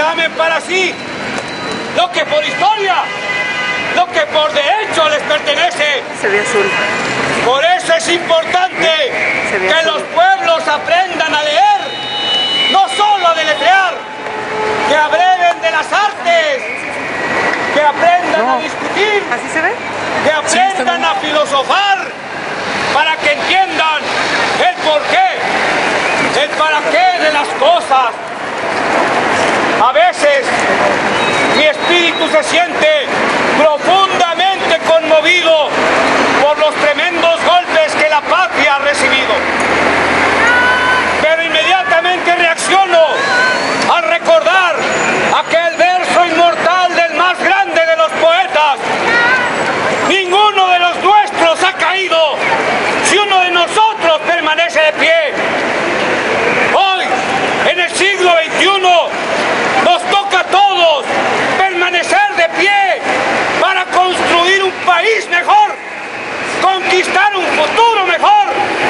reclamen para sí lo que por historia, lo que por derecho les pertenece. Se ve azul. Por eso es importante que los pueblos aprendan a leer, no solo a deletrear, que abreven de las artes, que aprendan a discutir, ¿Así se ve? que aprendan a filosofar, para que entiendan el porqué, el para qué de las cosas. A veces mi espíritu se siente profundamente conmovido por los tremendos golpes que la patria ha recibido. Pero inmediatamente reacciono al recordar aquel verso inmortal del más grande de los poetas. Ninguno de los nuestros ha caído si uno de nosotros permanece de pie. Hoy, en el siglo XXI, nos toca a todos permanecer de pie para construir un país mejor, conquistar un futuro mejor.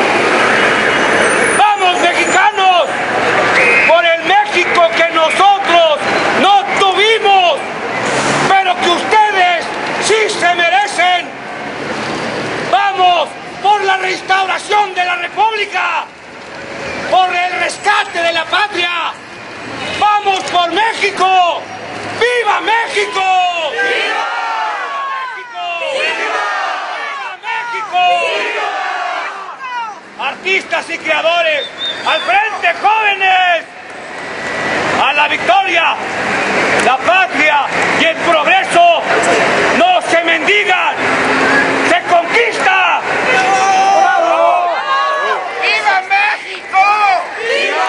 ¡Vamos, mexicanos! Por el México que nosotros no tuvimos, pero que ustedes sí se merecen. ¡Vamos por la restauración de la República! ¡Por el rescate de la patria! ¡Vamos por México! ¡Viva México! ¡Viva México! ¡Viva México! ¡Viva! Artistas y creadores, al frente, jóvenes, a la victoria. La patria y el progreso no se mendigan, se conquista. ¡Bravo! ¡Viva México! ¡Viva!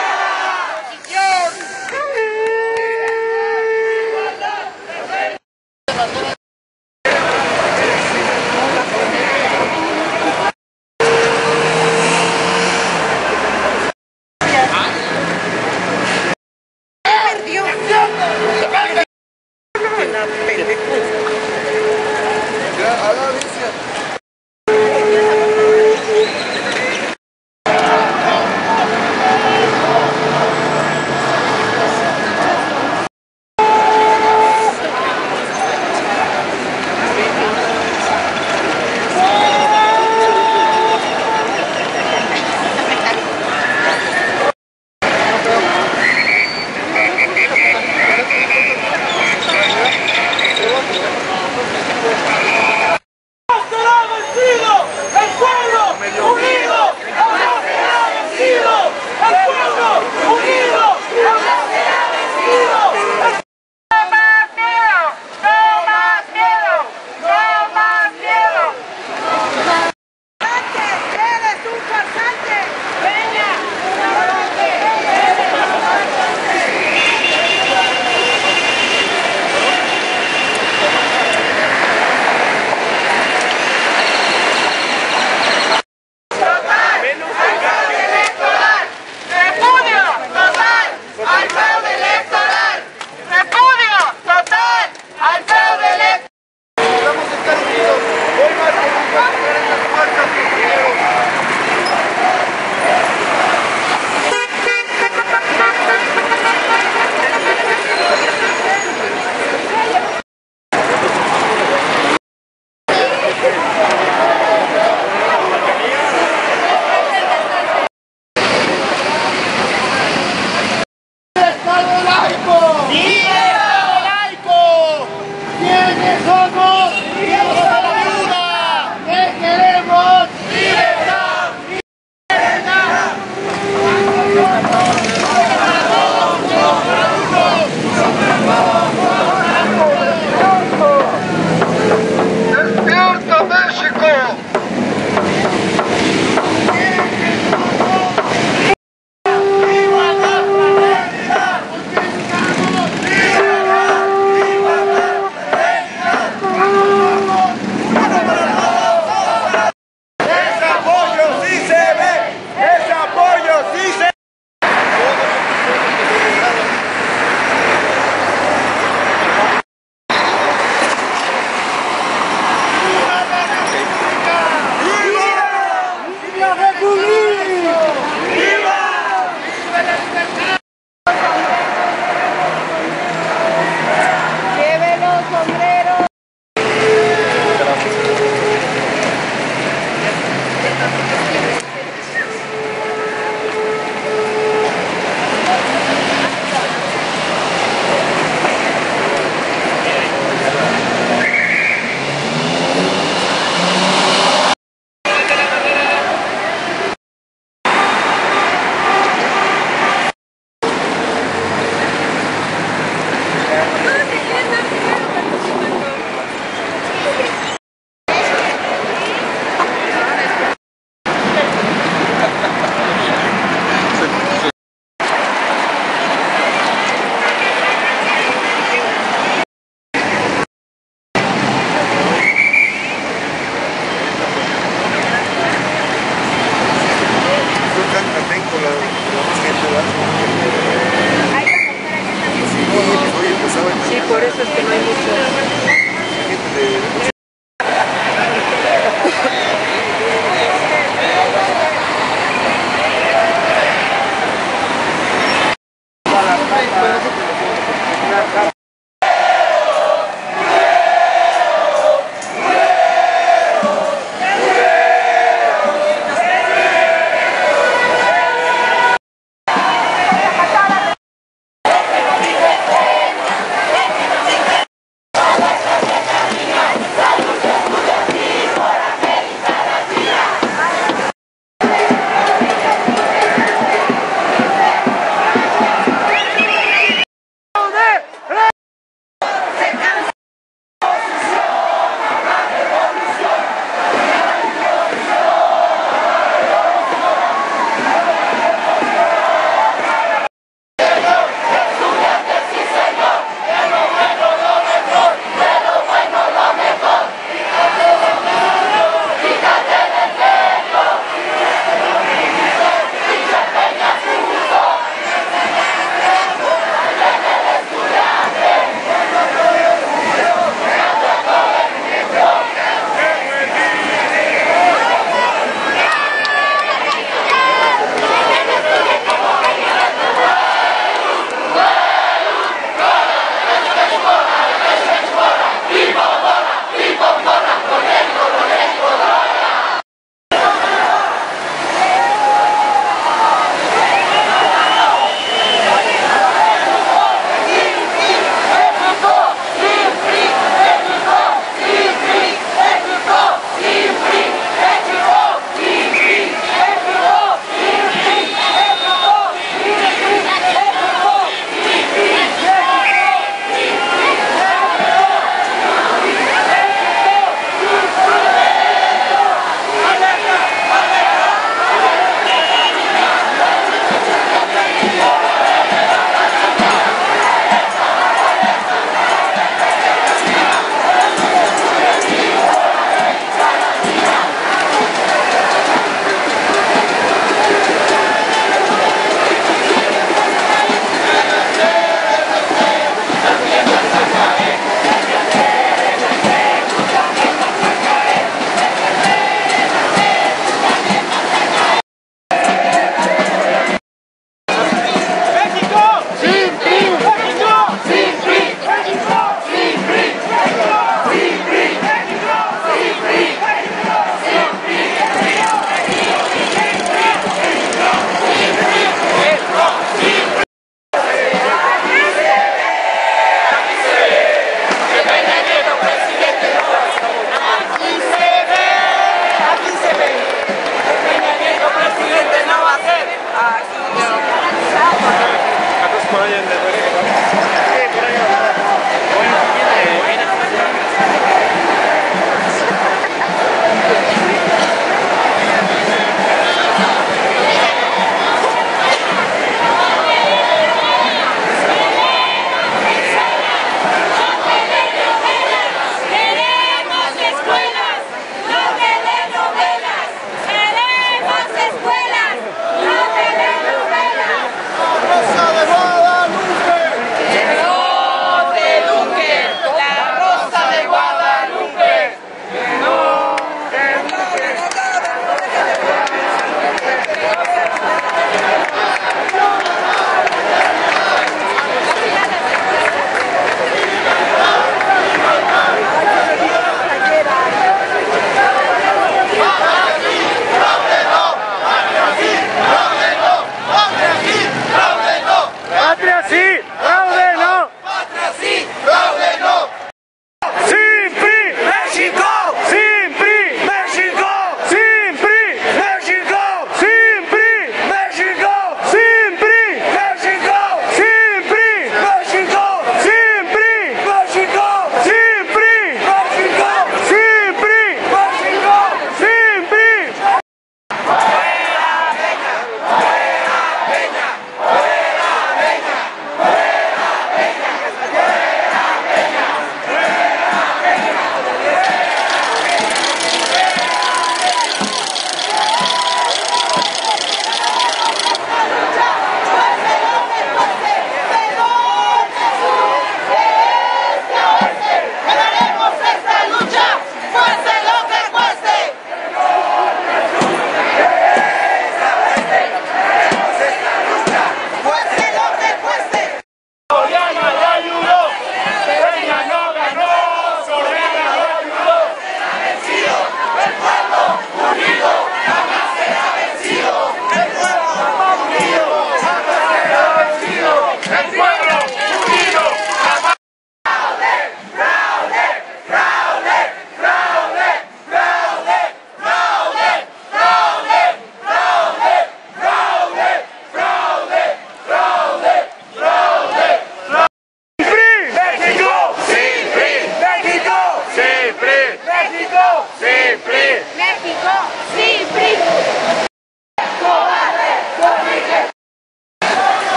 Sí, por eso es que no hay mucho.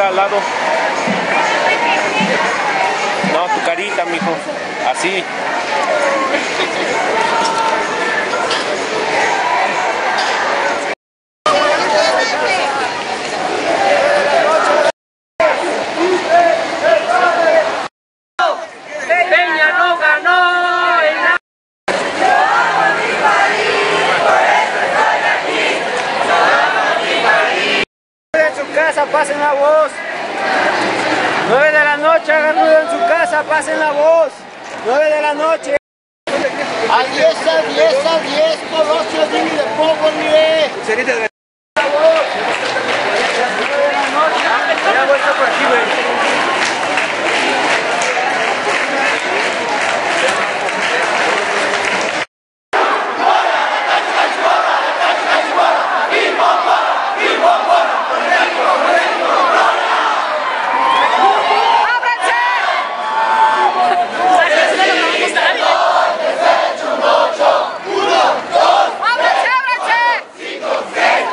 carita al lado. No, tu carita, mijo. Así. Peña no ganó en la... En su casa, pasen la voz. 9 de la noche, hagan ruido en su casa, pasen la voz. 9 de la noche. A 10, Colosio, dime de poco, mire. La voz. 9 de la noche. Ya vuelta por aquí, güey. ¡Ábranse!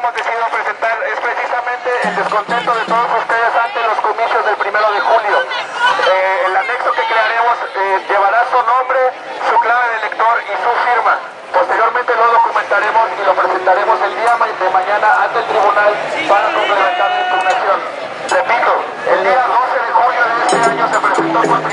hemos decidido presentar es precisamente el descontento de todos ustedes ante los comicios del 1 de julio. El anexo que crearemos llevará su nombre, su clave de elector y su firma. Posteriormente lo documentaremos y lo presentaremos el día de mañana ante el tribunal para complementar la impugnación. Repito, el día 12 de julio de este año se presentó